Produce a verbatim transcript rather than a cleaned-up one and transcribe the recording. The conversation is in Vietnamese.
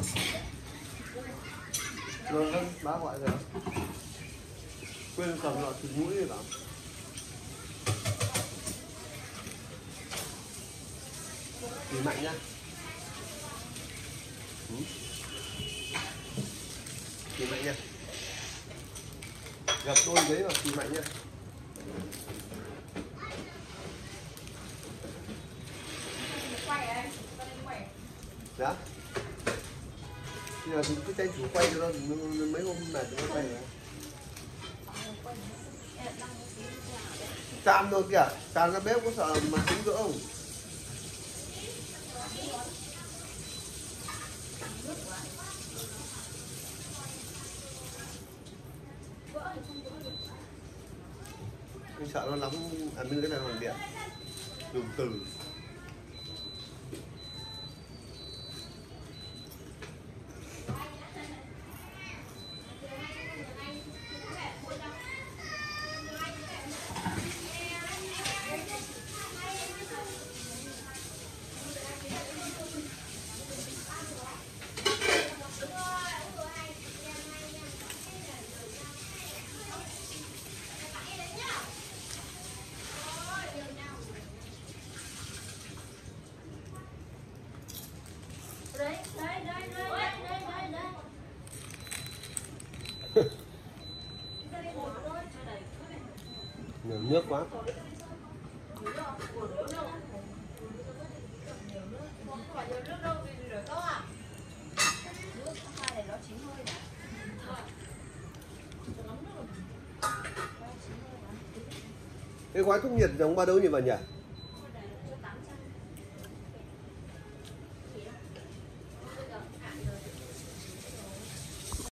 Rồi vâng, bác gọi rồi. Quên cầm lọ thịt mũi đi bảo. Thịt mạnh nhá. Ừ. Thịt mạnh nha. Gặp tôi đấy mà thịt mạnh nha. Dạ. Bây giờ thì cứ tranh thủ quay cho nó, mấy hôm này thì nó quay rồi. Chan thôi kìa, chan ra bếp có sợ mà trúng rỡ không? Anh sợ nó nóng, ăn à, cái này bằng điện dùng từ. Nhiều nước quá. Cái gói thuốc nhiệt giống bao đâu nhỉ bà nhỉ?